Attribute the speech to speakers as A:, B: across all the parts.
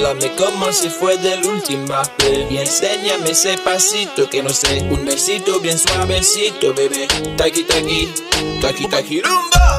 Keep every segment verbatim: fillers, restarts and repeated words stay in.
A: Háblame como si fue de la última vez y enséñame ese pasito que no sé. Un besito bien suavecito, bebé. Taqui, taqui, taqui, taqui, rumba.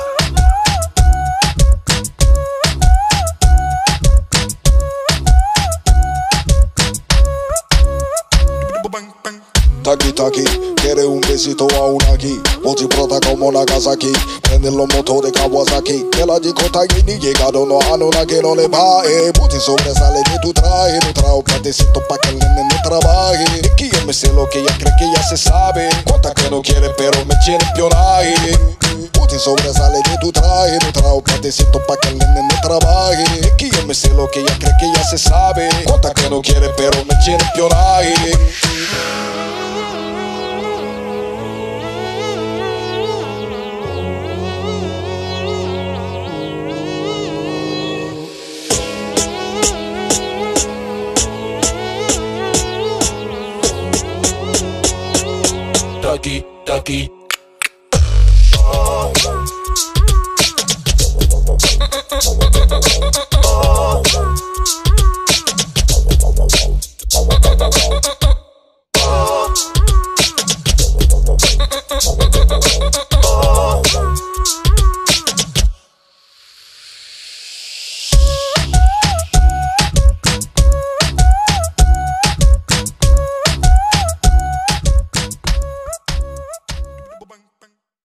B: Taki taki, quiere un besito aún aquí. Multiprota como Nagasaki. Prenden los motores Kawasaki. Que la jicota ni llegado no a no que no le baje. Putin sobresale de tu traje. No trajo platecito pa' que el nene no trabaje. Es que yo me sé lo que ella cree que ya se sabe. Cuenta que no quiere pero me quiere espionaje. Putin sobresale de tu traje. No trajo platecito pa' que el nene no trabaje. Es que yo me sé lo que ella cree que ya se sabe. Cuenta que no quiere pero me quiere espionaje.
A: Taki, taki,